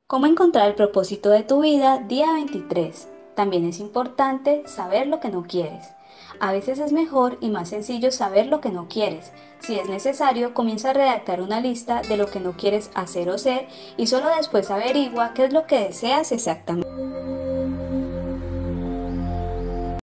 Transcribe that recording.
¿Cómo encontrar el propósito de tu vida? Día 23. También es importante saber lo que no quieres. A veces es mejor y más sencillo saber lo que no quieres. Si es necesario, comienza a redactar una lista de lo que no quieres hacer o ser y solo después averigua qué es lo que deseas exactamente.